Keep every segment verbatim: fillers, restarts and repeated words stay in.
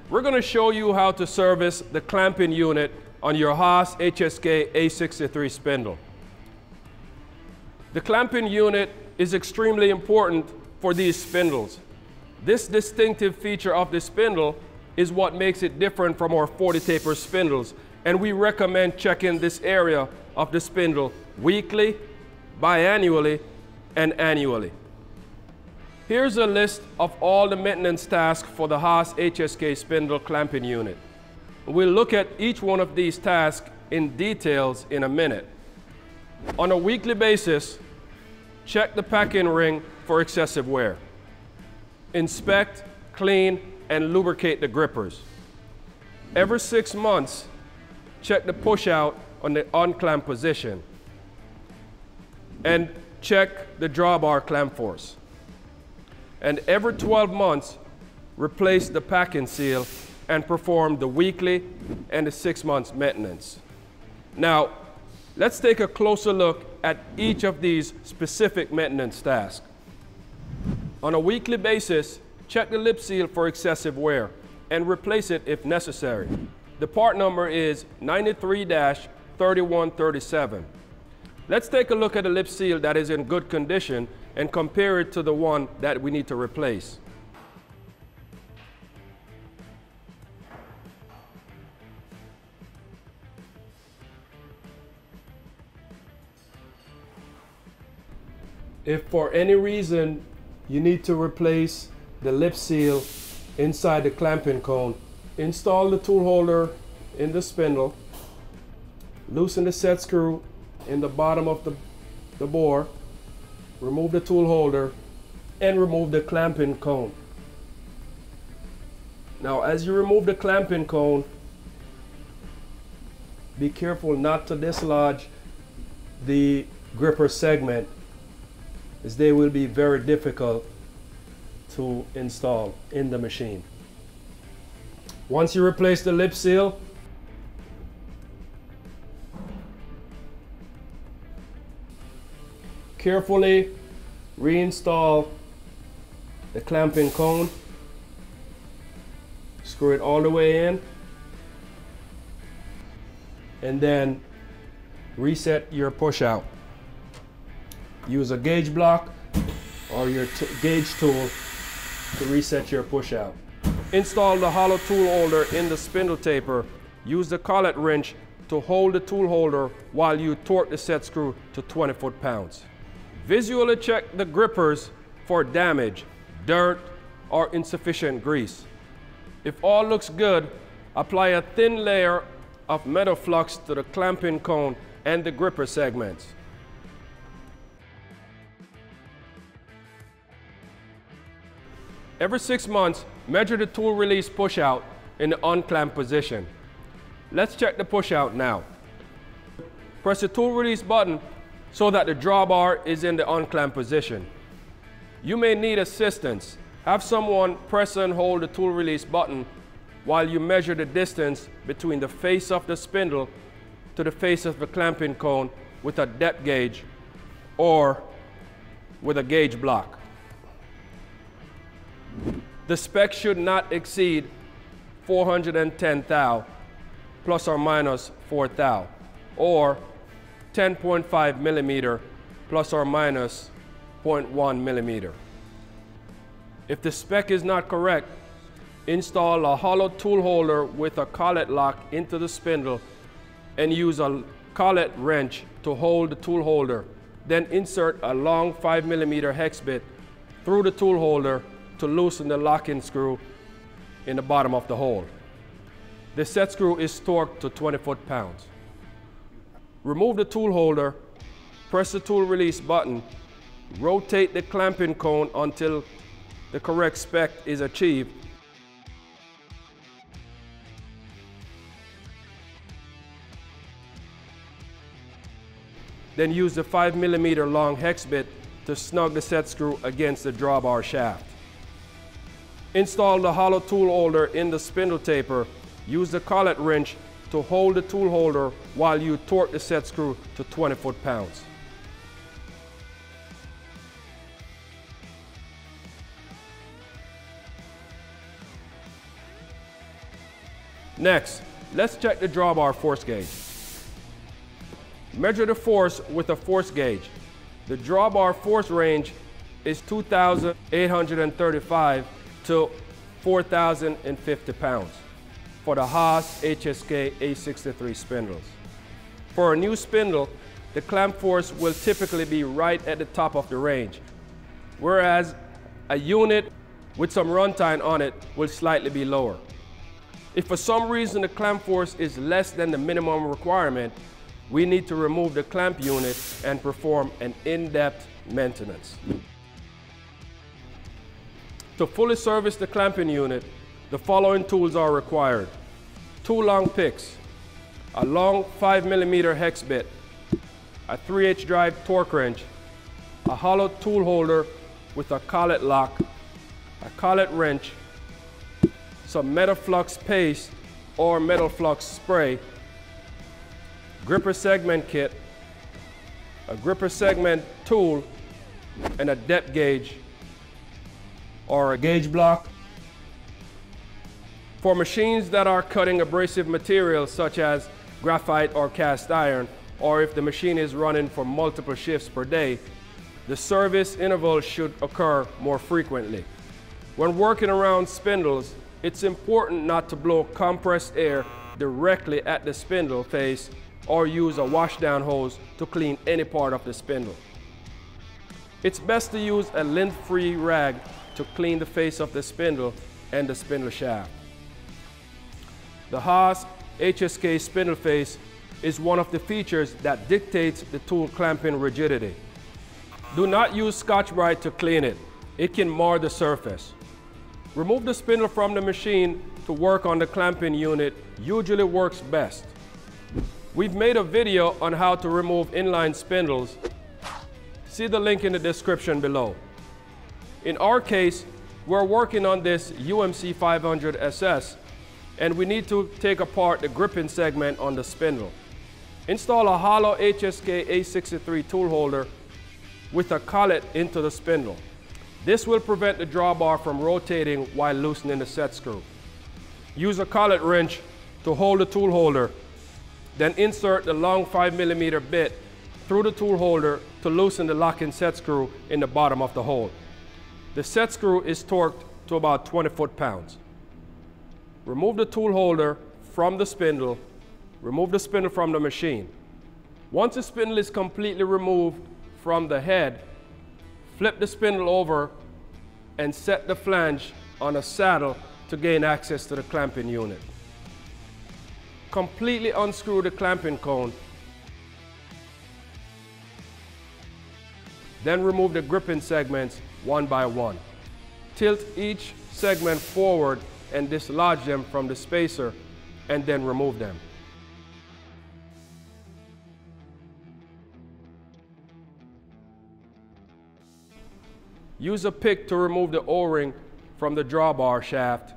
we're going to show you how to service the clamping unit on your Haas H S K A sixty-three spindle. The clamping unit is extremely important for these spindles. This distinctive feature of the spindle is what makes it different from our forty taper spindles, and we recommend checking this area of the spindle weekly, biannually, and annually. Here's a list of all the maintenance tasks for the Haas H S K Spindle clamping unit. We'll look at each one of these tasks in details in a minute. On a weekly basis, check the packing ring for excessive wear. Inspect, clean, and lubricate the grippers. Every six months, check the push-out on the unclamp position. And check the drawbar clamp force. And every twelve months, replace the packing seal and perform the weekly and the six months maintenance. Now, let's take a closer look at each of these specific maintenance tasks. On a weekly basis, check the lip seal for excessive wear and replace it if necessary. The part number is ninety-three dash thirty-one thirty-seven. Let's take a look at a lip seal that is in good condition and compare it to the one that we need to replace. If for any reason you need to replace the lip seal inside the clamping cone, install the tool holder in the spindle, loosen the set screw in the bottom of the, the bore, remove the tool holder, and remove the clamping cone. Now, as you remove the clamping cone, be careful not to dislodge the gripper segment, as they will be very difficult to install in the machine. Once you replace the lip seal, carefully reinstall the clamping cone, screw it all the way in, and then reset your push out. Use a gauge block or your t gauge tool to reset your push out. Install the hollow tool holder in the spindle taper. Use the collet wrench to hold the tool holder while you torque the set screw to twenty foot-pounds. Visually check the grippers for damage, dirt, or insufficient grease. If all looks good, apply a thin layer of metal flux to the clamping cone and the gripper segments. Every six months, measure the tool release push out in the unclamp position. Let's check the push out now. Press the tool release button so that the drawbar is in the unclamp position. You may need assistance. Have someone press and hold the tool release button while you measure the distance between the face of the spindle to the face of the clamping cone with a depth gauge or with a gauge block. The spec should not exceed four hundred ten thou plus or minus four thou, or ten point five millimeter plus or minus zero point one millimeter. If the spec is not correct, install a hollow tool holder with a collet lock into the spindle and use a collet wrench to hold the tool holder. Then insert a long five millimeter hex bit through the tool holder to loosen the locking screw in the bottom of the hole. The set screw is torqued to twenty foot-pounds. Remove the tool holder, press the tool release button, rotate the clamping cone until the correct spec is achieved. Then use the five millimeter long hex bit to snug the set screw against the drawbar shaft. Install the hollow tool holder in the spindle taper. Use the collet wrench to hold the tool holder while you torque the set screw to twenty foot-pounds. Next, let's check the drawbar force gauge. Measure the force with a force gauge. The drawbar force range is two thousand eight hundred thirty-five to four thousand fifty pounds for the Haas H S K A sixty-three spindles. For a new spindle, the clamp force will typically be right at the top of the range, whereas a unit with some runtime on it will slightly be lower. If for some reason the clamp force is less than the minimum requirement, we need to remove the clamp unit and perform an in-depth maintenance. To fully service the clamping unit, the following tools are required. Two long picks, a long five millimeter hex bit, a three H drive torque wrench, a hollow tool holder with a collet lock, a collet wrench, some metal flux paste or metal flux spray, gripper segment kit, a gripper segment tool, and a depth gauge or a gauge block. For machines that are cutting abrasive materials such as graphite or cast iron, or if the machine is running for multiple shifts per day, the service interval should occur more frequently. When working around spindles, it's important not to blow compressed air directly at the spindle face or use a washdown hose to clean any part of the spindle. It's best to use a lint-free rag to clean the face of the spindle and the spindle shaft. The Haas H S K spindle face is one of the features that dictates the tool clamping rigidity. Do not use Scotch-Brite to clean it. It can mar the surface. Remove the spindle from the machine to work on the clamping unit usually works best. We've made a video on how to remove inline spindles. See the link in the description below. In our case, we're working on this U M C five hundred S S, and we need to take apart the gripping segment on the spindle. Install a hollow H S K A sixty-three tool holder with a collet into the spindle. This will prevent the drawbar from rotating while loosening the set screw. Use a collet wrench to hold the tool holder, then insert the long five millimeter bit through the tool holder to loosen the locking set screw in the bottom of the hole. The set screw is torqued to about twenty foot-pounds. Remove the tool holder from the spindle. Remove the spindle from the machine. Once the spindle is completely removed from the head, flip the spindle over and set the flange on a saddle to gain access to the clamping unit. Completely unscrew the clamping cone. Then remove the gripping segments one by one. Tilt each segment forward and dislodge them from the spacer, and then remove them. Use a pick to remove the O-ring from the drawbar shaft.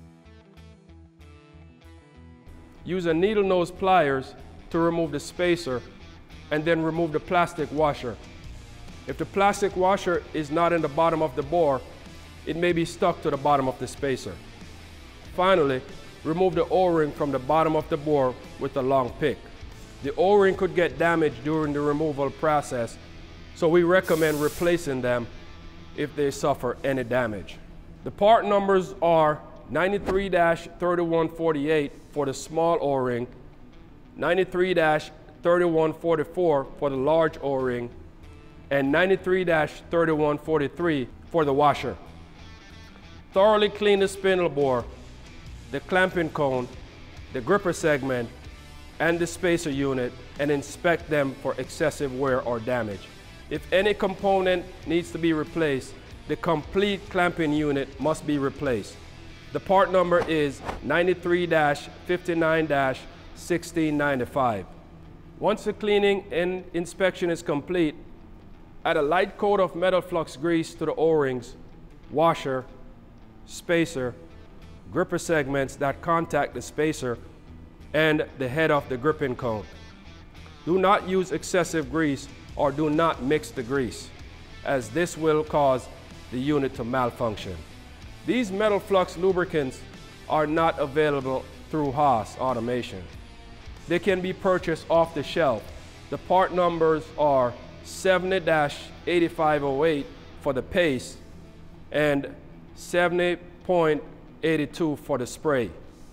Use a needle nose pliers to remove the spacer, and then remove the plastic washer. If the plastic washer is not in the bottom of the bore, it may be stuck to the bottom of the spacer. Finally, remove the O-ring from the bottom of the bore with a long pick. The O-ring could get damaged during the removal process, so we recommend replacing them if they suffer any damage. The part numbers are ninety-three dash thirty-one forty-eight for the small O-ring, ninety-three dash thirty-one forty-four for the large O-ring, and ninety-three dash thirty-one forty-three for the washer. Thoroughly clean the spindle bore, the clamping cone, the gripper segment, and the spacer unit, and inspect them for excessive wear or damage. If any component needs to be replaced, the complete clamping unit must be replaced. The part number is ninety-three dash fifty-nine dash sixteen ninety-five. Once the cleaning and inspection is complete, add a light coat of metal flux grease to the O-rings, washer, spacer, gripper segments that contact the spacer, and the head of the gripping cone. Do not use excessive grease or do not mix the grease, as this will cause the unit to malfunction. These metal flux lubricants are not available through Haas Automation. They can be purchased off the shelf. The part numbers are seventy dash eighty-five oh eight for the paste and seventy point eight two for the spray.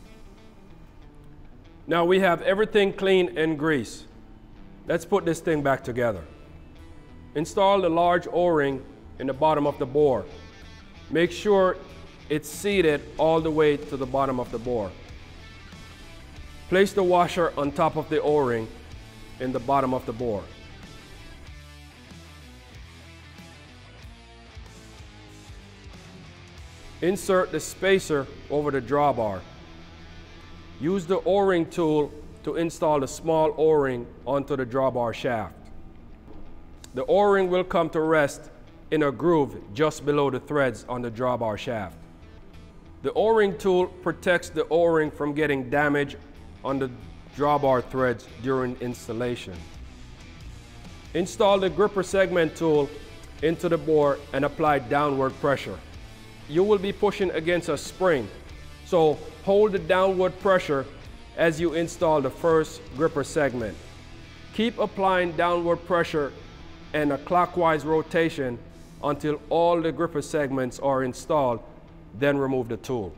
Now we have everything clean and greased. Let's put this thing back together. Install the large O-ring in the bottom of the bore. Make sure it's seated all the way to the bottom of the bore. Place the washer on top of the O-ring in the bottom of the bore. Insert the spacer over the drawbar. Use the O-ring tool to install the small O-ring onto the drawbar shaft. The O-ring will come to rest in a groove just below the threads on the drawbar shaft. The O-ring tool protects the O-ring from getting damaged on the drawbar threads during installation. Install the gripper segment tool into the bore and apply downward pressure. You will be pushing against a spring, so hold the downward pressure as you install the first gripper segment. Keep applying downward pressure and a clockwise rotation until all the gripper segments are installed, then remove the tool.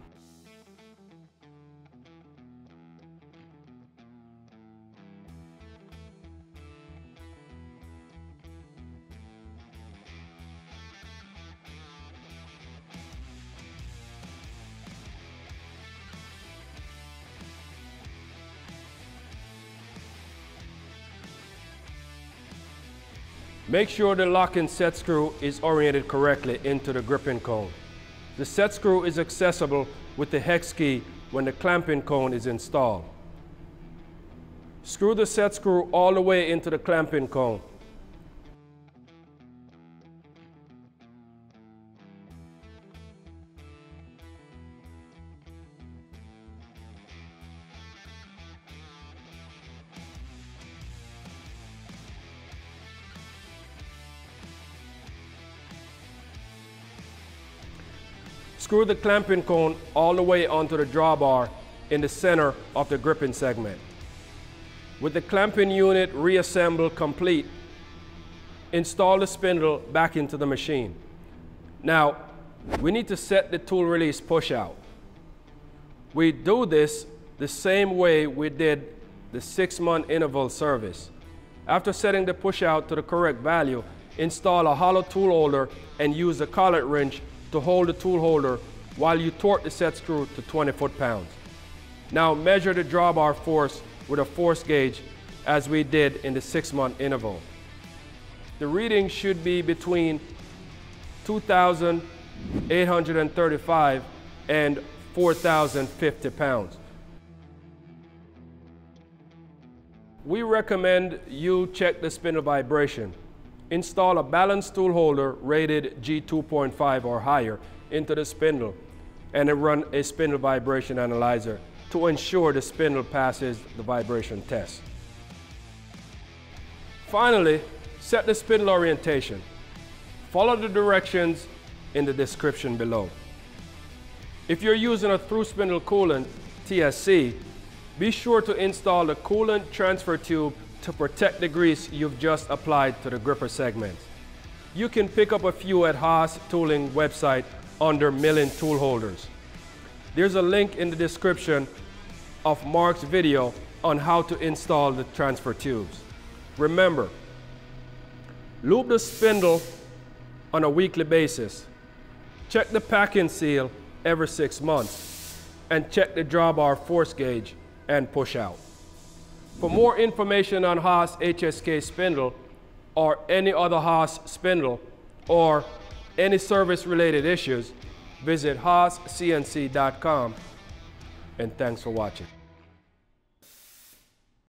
Make sure the lock and set screw is oriented correctly into the gripping cone. The set screw is accessible with the hex key when the clamping cone is installed. Screw the set screw all the way into the clamping cone. Screw the clamping cone all the way onto the drawbar in the center of the gripping segment. With the clamping unit reassembled complete, install the spindle back into the machine. Now, we need to set the tool release push out. We do this the same way we did the six month interval service. After setting the push out to the correct value, install a hollow tool holder and use a collet wrench to hold the tool holder while you torque the set screw to twenty foot-pounds. Now measure the drawbar force with a force gauge as we did in the six month interval. The reading should be between two thousand eight hundred thirty-five and four thousand fifty pounds. We recommend you check the spindle vibration. Install a balanced tool holder rated G two point five or higher into the spindle and then run a spindle vibration analyzer to ensure the spindle passes the vibration test. Finally, set the spindle orientation. Follow the directions in the description below. If you're using a through spindle coolant, T S C, be sure to install the coolant transfer tube to protect the grease you've just applied to the gripper segment. You can pick up a few at Haas Tooling website under milling tool holders. There's a link in the description of Mark's video on how to install the transfer tubes. Remember, lube the spindle on a weekly basis. Check the packing seal every six months and check the drawbar force gauge and push out. For more information on Haas H S K Spindle or any other Haas spindle or any service-related issues, visit Haas C N C dot com, and thanks for watching.